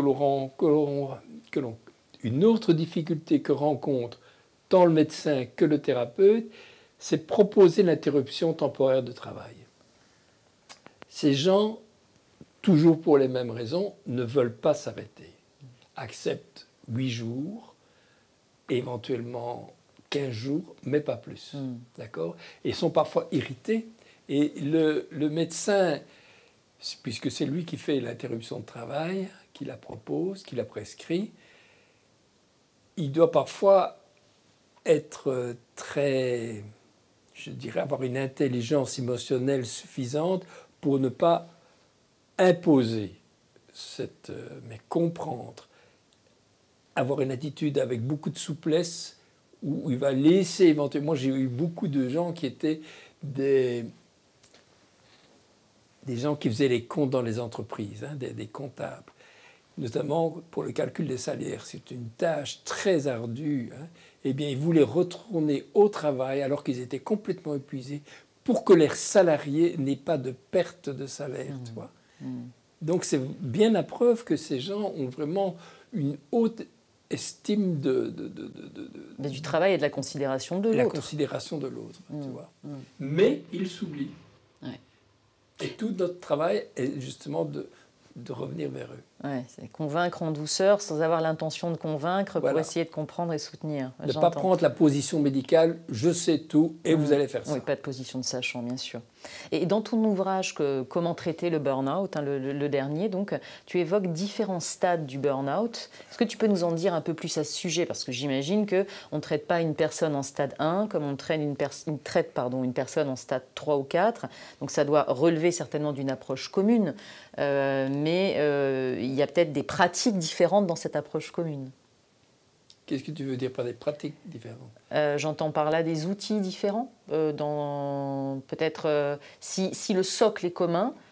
une autre difficulté que rencontre tant le médecin que le thérapeute, c'est proposer l'interruption temporaire de travail. Ces gens, toujours pour les mêmes raisons, ne veulent pas s'arrêter. Acceptent 8 jours, éventuellement 15 jours, mais pas plus. D'accord? Et sont parfois irrités. Et le médecin, puisque c'est lui qui fait l'interruption de travail, qui la propose, qui la prescrit, il doit parfois être très, je dirais, avoir une intelligence émotionnelle suffisante pour ne pas imposer mais comprendre, avoir une attitude avec beaucoup de souplesse où il va laisser éventuellement. J'ai eu beaucoup de gens qui étaient des gens qui faisaient les comptes dans les entreprises, hein, des comptables, notamment pour le calcul des salaires. C'est une tâche très ardue. Hein. Eh bien, ils voulaient retourner au travail alors qu'ils étaient complètement épuisés pour que leurs salariés n'aient pas de perte de salaire. Tu vois. Donc, c'est bien la preuve que ces gens ont vraiment une haute estime du travail et de la considération de l'autre. La considération de l'autre, tu vois. Mais ils s'oublient. Ouais. Et tout notre travail est justement de revenir vers eux. Ouais, c'est convaincre en douceur sans avoir l'intention de convaincre pour essayer de comprendre et soutenir. Ne pas prendre la position médicale, je sais tout et vous allez faire ça. Oui, pas de position de sachant, bien sûr. Et dans ton ouvrage « Comment traiter le burn-out », hein, le dernier, donc, tu évoques différents stades du burn-out. Est-ce que tu peux nous en dire un peu plus à ce sujet? Parce que j'imagine qu'on ne traite pas une personne en stade 1 comme on traite une personne en stade 3 ou 4. Donc ça doit relever certainement d'une approche commune. Mais il y a peut-être des pratiques différentes dans cette approche commune. Qu'est-ce que tu veux dire par des pratiques différentes? J'entends par là des outils différents. Peut-être si le socle est commun,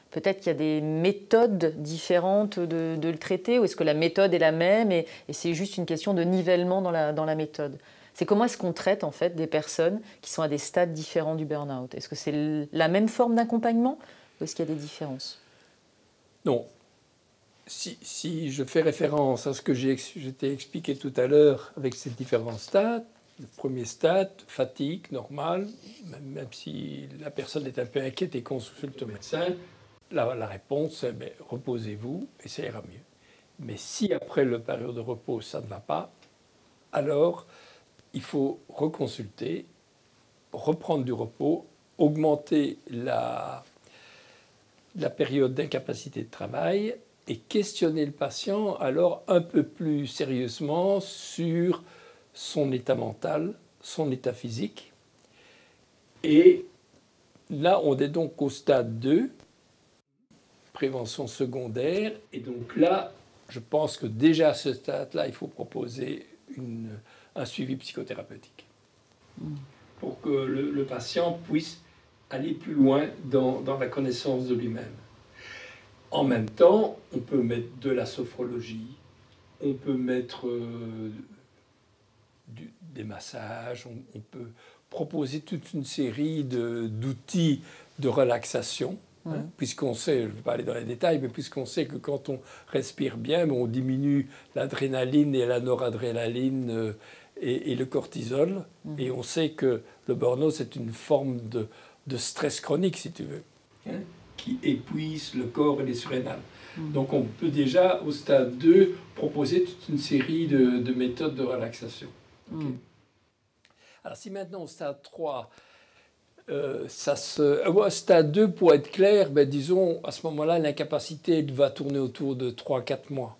peut-être qu'il y a des méthodes différentes de le traiter, ou est-ce que la méthode est la même et c'est juste une question de nivellement dans la méthode? C'est comment est-ce qu'on traite en fait des personnes qui sont à des stades différents du burn-out? Est-ce que c'est la même forme d'accompagnement ou est-ce qu'il y a des différences? Non. Si je fais référence à ce que je t'ai expliqué tout à l'heure avec ces différents stades, le premier stade, fatigue, normal, même si la personne est un peu inquiète et consulte le médecin, la réponse est ben, reposez-vous et ça ira mieux. Mais si après le période de repos ça ne va pas, alors il faut reconsulter, reprendre du repos, augmenter la période d'incapacité de travail et questionner le patient alors un peu plus sérieusement sur son état mental, son état physique. Et là, on est donc au stade 2, prévention secondaire. Et donc là, je pense que déjà à ce stade-là, il faut proposer un suivi psychothérapeutique pour que le patient puisse aller plus loin dans la connaissance de lui-même. En même temps, on peut mettre de la sophrologie, on peut mettre des massages, on peut proposer toute une série d'outils de relaxation, hein, puisqu'on sait, je ne vais pas aller dans les détails, mais puisqu'on sait que quand on respire bien, on diminue l'adrénaline et la noradrénaline et le cortisol, et on sait que le burn-out, c'est une forme de stress chronique, si tu veux, hein, qui épuise le corps et les surrénales. Donc on peut déjà, au stade 2, proposer toute une série de méthodes de relaxation. Okay. Alors si maintenant au stade 3, stade 2, pour être clair, ben, disons, à ce moment-là, l'incapacité va tourner autour de 3-4 mois.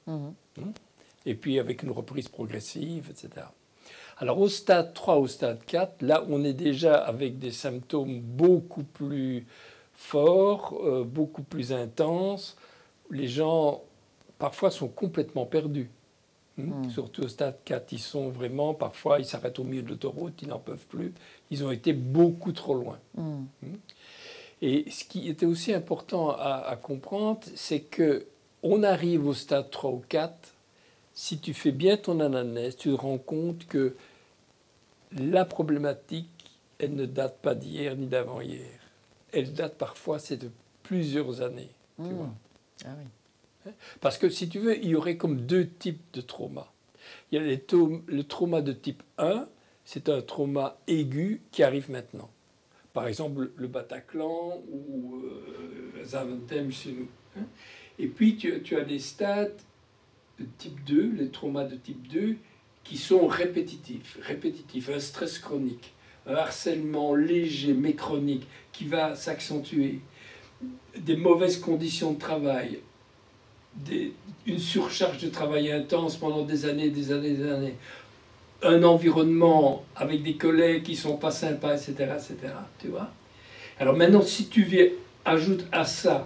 Et puis avec une reprise progressive, etc. Alors au stade 3, au stade 4, là on est déjà avec des symptômes beaucoup plus forts, beaucoup plus intenses. Les gens, parfois, sont complètement perdus. Surtout au stade 4, ils sont vraiment, parfois, ils s'arrêtent au milieu de l'autoroute, ils n'en peuvent plus. Ils ont été beaucoup trop loin. Et ce qui était aussi important à comprendre, c'est qu'on arrive au stade 3 ou 4, si tu fais bien ton anamnèse, tu te rends compte que la problématique, elle ne date pas d'hier ni d'avant-hier. Elle date parfois, c'est de plusieurs années. Tu vois. Ah oui. Parce que si tu veux, il y aurait comme deux types de traumas. Il y a le trauma de type 1, c'est un trauma aigu qui arrive maintenant. Par exemple, le Bataclan ou Zaventem chez nous. Hein. Et puis, tu as des stades de type 2, les traumas de type 2, qui sont répétitifs, un stress chronique, un harcèlement léger mais chronique qui va s'accentuer, des mauvaises conditions de travail, une surcharge de travail intense pendant des années, un environnement avec des collègues qui sont pas sympas, etc., tu vois. Alors maintenant, si tu ajoutes à ça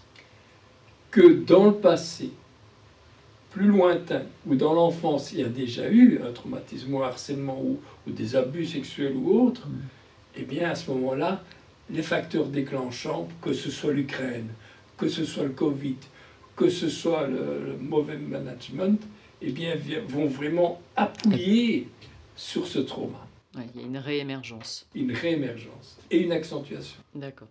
que dans le passé, plus lointain, ou dans l'enfance, il y a déjà eu un traumatisme ou un harcèlement ou des abus sexuels ou autres, eh bien à ce moment-là, les facteurs déclenchants, que ce soit l'Ukraine, que ce soit le Covid, que ce soit le mauvais management, eh bien vont vraiment appuyer sur ce trauma. Ouais, il y a une réémergence. Une réémergence et une accentuation. D'accord.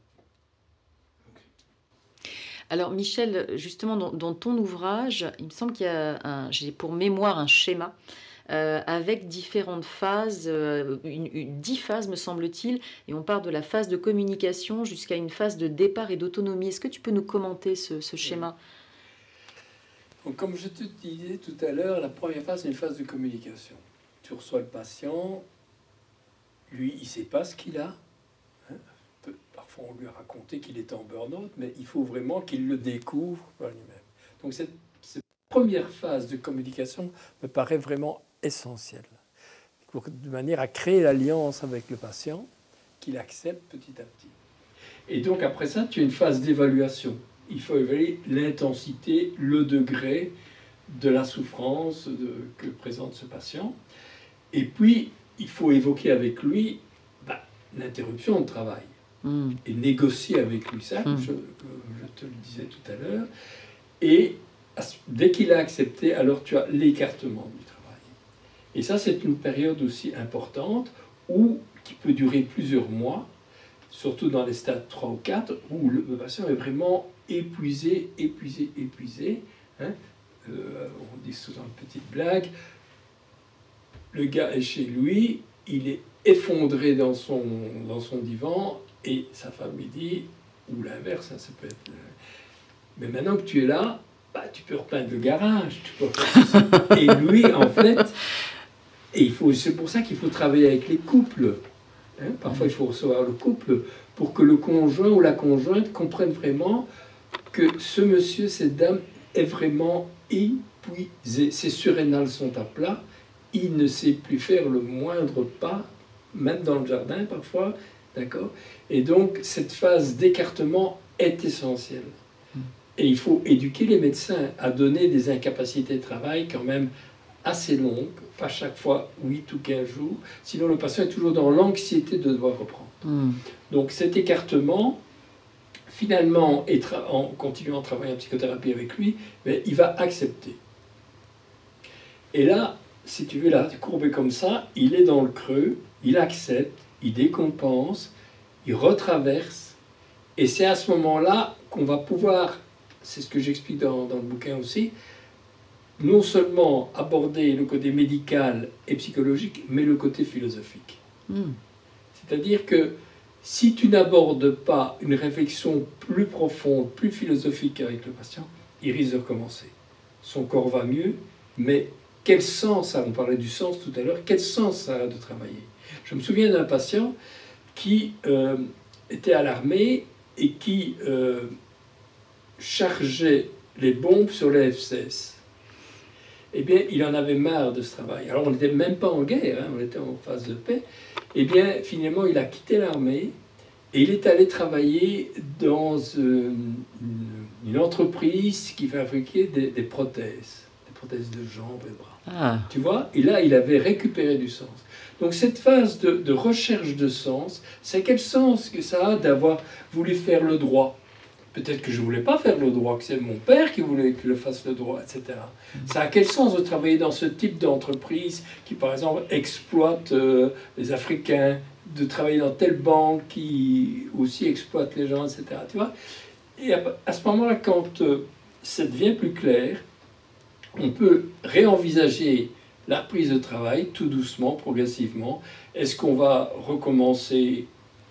Alors Michel, justement dans ton ouvrage, il me semble qu'il y a j'ai pour mémoire un schéma avec différentes phases, 10 phases me semble-t-il, et on part de la phase de communication jusqu'à une phase de départ et d'autonomie. Est-ce que tu peux nous commenter ce schéma ? Donc, comme je te disais tout à l'heure, la première phase, c'est une phase de communication. Tu reçois le patient, lui, il ne sait pas ce qu'il a. Parfois, on lui a raconté qu'il était en burn-out, mais il faut vraiment qu'il le découvre par lui-même. Donc, cette première phase de communication me paraît vraiment essentielle, de manière à créer l'alliance avec le patient, qu'il accepte petit à petit. Et donc, après ça, tu as une phase d'évaluation. Il faut évaluer l'intensité, le degré de la souffrance que présente ce patient. Et puis, il faut évoquer avec lui l'interruption de travail. et négocier avec lui ça, je te le disais tout à l'heure. Et dès qu'il a accepté, alors tu as l'écartement du travail. Et ça, c'est une période aussi importante qui peut durer plusieurs mois, surtout dans les stades 3 ou 4, où le patient est vraiment épuisé. Hein. On dit souvent une petite blague, le gars est chez lui, il est effondré dans son divan, et sa femme lui dit, ou l'inverse, hein, ça peut être... Mais maintenant que tu es là, bah, tu peux repeindre le garage, tu peux faire... Et lui, en fait, c'est pour ça qu'il faut travailler avec les couples. Hein. Parfois, il faut recevoir le couple pour que le conjoint ou la conjointe comprenne vraiment que ce monsieur, cette dame est vraiment épuisé. Ses surrénales sont à plat, il ne sait plus faire le moindre pas, même dans le jardin parfois, d'accord? Et donc, cette phase d'écartement est essentielle. Et il faut éduquer les médecins à donner des incapacités de travail quand même assez longues, pas chaque fois 8 ou 15 jours, sinon le patient est toujours dans l'anxiété de devoir reprendre. Donc cet écartement, finalement, en continuant à travailler en psychothérapie avec lui, mais il va accepter. Et là, si tu veux la courber comme ça, il est dans le creux, il accepte, il décompense, il retraverse, et c'est à ce moment-là qu'on va pouvoir, c'est ce que j'explique dans le bouquin aussi, non seulement aborder le côté médical et psychologique, mais le côté philosophique. C'est-à-dire que si tu n'abordes pas une réflexion plus profonde, plus philosophique avec le patient, il risque de recommencer. Son corps va mieux, mais quel sens ça, on parlait du sens tout à l'heure, quel sens ça a de travailler? Je me souviens d'un patient qui était à l'armée et qui chargeait les bombes sur les F-16. Eh bien, il en avait marre de ce travail. Alors, on n'était même pas en guerre, hein, on était en phase de paix. Eh bien, finalement, il a quitté l'armée et il est allé travailler dans une entreprise qui fabriquait des prothèses de jambes et de bras. Ah. Tu vois, et là, il avait récupéré du sens. Donc, cette phase de recherche de sens, c'est quel sens que ça a d'avoir voulu faire le droit? Peut-être que je ne voulais pas faire le droit, que c'est mon père qui voulait que je fasse le droit, etc. Ça a quel sens de travailler dans ce type d'entreprise qui, par exemple, exploite les Africains, de travailler dans telle banque qui aussi exploite les gens, etc. Tu vois? Et à ce moment-là, quand ça devient plus clair, on peut réenvisager la reprise de travail tout doucement, progressivement. Est-ce qu'on va recommencer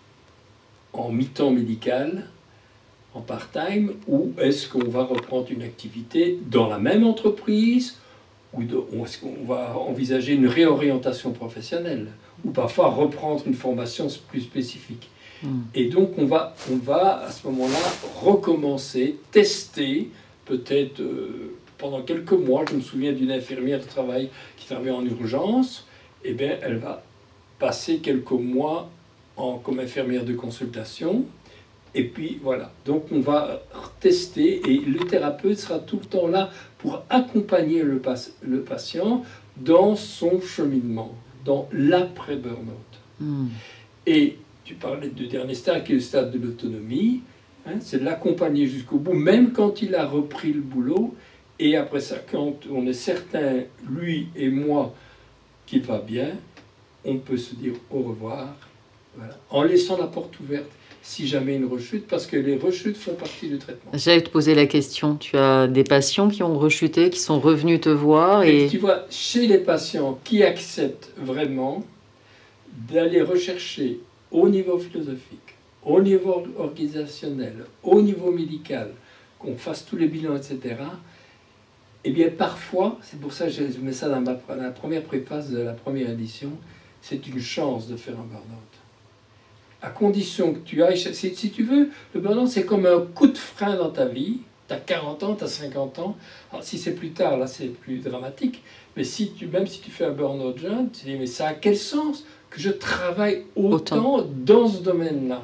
en mi-temps médical, en part-time, ou est-ce qu'on va reprendre une activité dans la même entreprise, ou est-ce qu'on va envisager une réorientation professionnelle, ou parfois reprendre une formation plus spécifique. Et donc on va à ce moment-là recommencer, tester, peut-être pendant quelques mois. Je me souviens d'une infirmière de travail qui travaillait en urgence, et bien elle va passer quelques mois comme infirmière de consultation. Et puis voilà, donc on va tester et le thérapeute sera tout le temps là pour accompagner le patient dans son cheminement, dans l'après-burnout. Et tu parlais du dernier stade qui est le stade de l'autonomie, hein, c'est de l'accompagner jusqu'au bout, même quand il a repris le boulot. Et après ça, quand on est certain, lui et moi, qu'il va bien, on peut se dire au revoir, voilà, en laissant la porte ouverte. Si jamais une rechute, parce que les rechutes font partie du traitement. J'allais te poser la question. Tu as des patients qui ont rechuté, qui sont revenus te voir et... Tu vois, chez les patients qui acceptent vraiment d'aller rechercher au niveau philosophique, au niveau organisationnel, au niveau médical, qu'on fasse tous les bilans, etc., eh bien parfois, c'est pour ça que je mets ça dans la première préface de la première édition, c'est une chance de faire un burn-out. À condition que tu ailles... Si tu veux, le burn-out, c'est comme un coup de frein dans ta vie. Tu as 40 ans, tu as 50 ans. Alors, si c'est plus tard, là, c'est plus dramatique. Mais même si tu fais un burn-out jeune, tu te dis, mais ça a quel sens que je travaille autant dans ce domaine-là?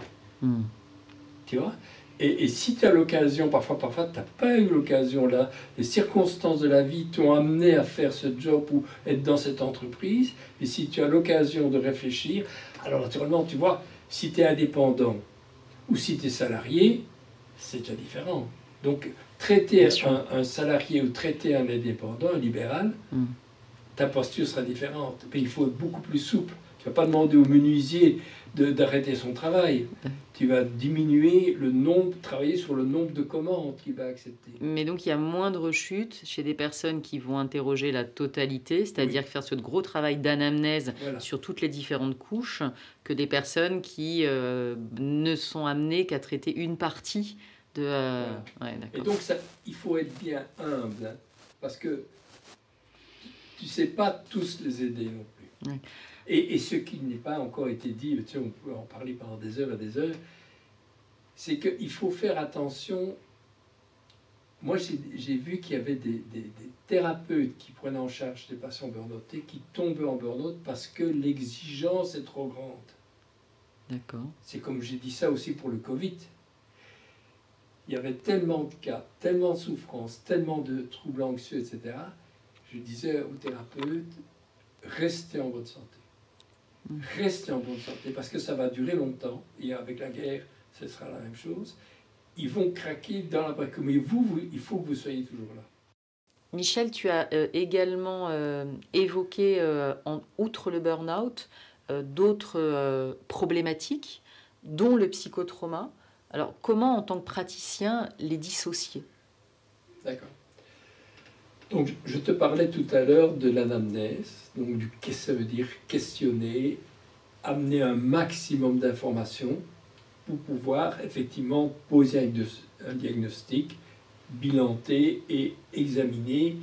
Tu vois? Et si tu as l'occasion, parfois tu n'as pas eu l'occasion là, les circonstances de la vie t'ont amené à faire ce job ou être dans cette entreprise, et si tu as l'occasion de réfléchir, alors naturellement, tu vois, si tu es indépendant, Ou si tu es salarié, c'est déjà différent. Donc, traiter un salarié ou traiter un indépendant, un libéral, ta posture sera différente. Mais il faut être beaucoup plus souple. Tu ne vas pas demander au menuisier d'arrêter son travail. Tu vas diminuer le nombre, travailler sur le nombre de commandes qu'il va accepter. Mais donc il y a moins de rechutes chez des personnes qui vont interroger la totalité, c'est-à-dire faire ce gros travail d'anamnèse sur toutes les différentes couches, que des personnes qui ne sont amenées qu'à traiter une partie de... Ouais, et donc ça, il faut être bien humble, hein, parce que tu ne sais pas tous les aider non plus. Ouais. Et ce qui n'est pas encore été dit, tu sais, on peut en parler pendant des heures et des heures, c'est qu'il faut faire attention. Moi, j'ai vu qu'il y avait des thérapeutes qui prenaient en charge des patients burn-outés qui tombaient en burn-out parce que l'exigence est trop grande. D'accord. C'est comme j'ai dit ça aussi pour le Covid. Il y avait tellement de cas, tellement de souffrances, tellement de troubles anxieux, etc. Je disais aux thérapeutes, restez en bonne santé. Restez en bonne santé parce que ça va durer longtemps et avec la guerre, ce sera la même chose. Ils vont craquer dans l'après-coup, mais vous, il faut que vous soyez toujours là. Michel, tu as également évoqué, outre le burn-out, d'autres problématiques, dont le psychotrauma. Alors, comment, en tant que praticien, les dissocier? D'accord. Donc, je te parlais tout à l'heure de l'anamnèse, donc qu'est-ce que ça veut dire questionner, amener un maximum d'informations pour pouvoir effectivement poser un diagnostic, bilanter et examiner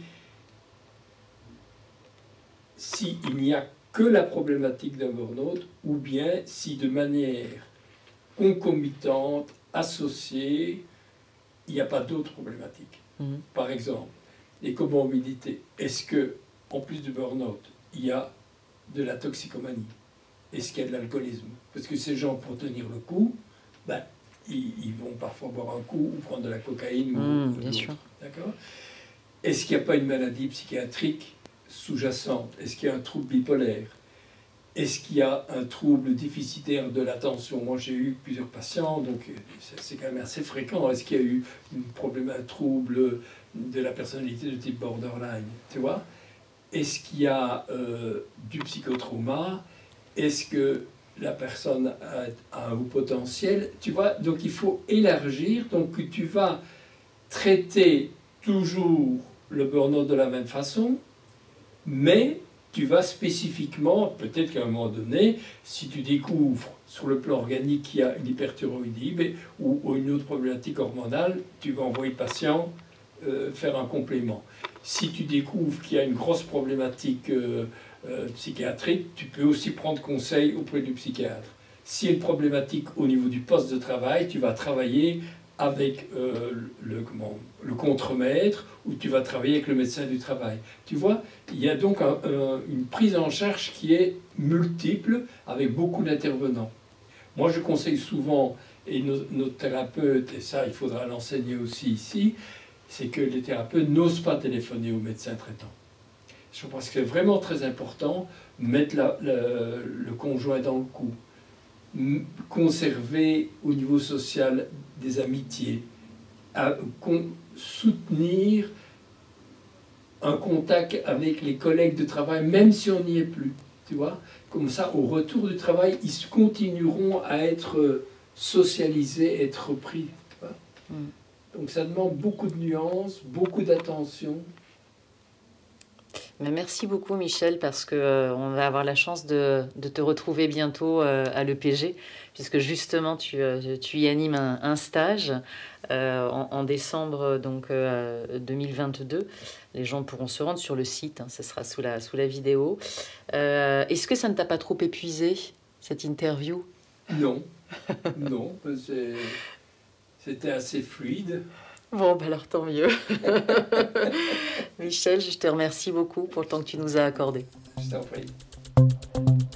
s'il n'y a que la problématique d'un burn-out ou bien si de manière concomitante, associée, il n'y a pas d'autres problématiques. Par exemple, les comorbidités. Est-ce que, en plus du burn-out, il y a de la toxicomanie? Est-ce qu'il y a de l'alcoolisme? Parce que ces gens, pour tenir le coup, ben, ils vont parfois boire un coup ou prendre de la cocaïne. Bien sûr. D'accord. Est-ce qu'il n'y a pas une maladie psychiatrique sous-jacente? Est-ce qu'il y a un trouble bipolaire? Est-ce qu'il y a un trouble déficitaire de l'attention? Moi, j'ai eu plusieurs patients, donc c'est quand même assez fréquent. Est-ce qu'il y a eu un trouble de la personnalité de type borderline? Tu vois? Est-ce qu'il y a du psychotrauma? Est-ce que la personne a un haut potentiel? Tu vois? Donc, il faut élargir. Donc, tu vas traiter toujours le burn-out de la même façon, mais tu vas spécifiquement, peut-être qu'à un moment donné, si tu découvres sur le plan organique qu'il y a une hyperthyroïdie ou une autre problématique hormonale, tu vas envoyer le patient faire un complément. Si tu découvres qu'il y a une grosse problématique psychiatrique, tu peux aussi prendre conseil auprès du psychiatre. S'il y a une problématique au niveau du poste de travail, tu vas travailler avec le contremaître ou tu vas travailler avec le médecin du travail. Tu vois, il y a donc une prise en charge qui est multiple avec beaucoup d'intervenants. Moi, je conseille souvent, et nos thérapeutes, et ça, il faudra l'enseigner aussi ici, c'est que les thérapeutes n'osent pas téléphoner au médecin traitant. Je pense que c'est vraiment très important, mettre le conjoint dans le coup, conserver au niveau social des amitiés, soutenir un contact avec les collègues de travail, même si on n'y est plus. Tu vois, comme ça, au retour du travail, ils continueront à être socialisés, être repris. Tu vois. Donc ça demande beaucoup de nuances, beaucoup d'attention. Merci beaucoup Michel, parce qu'on va avoir la chance de te retrouver bientôt à l'EPG, puisque justement tu y animes un stage en décembre donc, 2022. Les gens pourront se rendre sur le site, hein, ce sera sous la vidéo. Est-ce que ça ne t'a pas trop épuisé, cette interview? Non, non, c'était assez fluide. Bon, bah alors tant mieux. Michel, je te remercie beaucoup pour le temps que tu nous as accordé. Je t'en prie.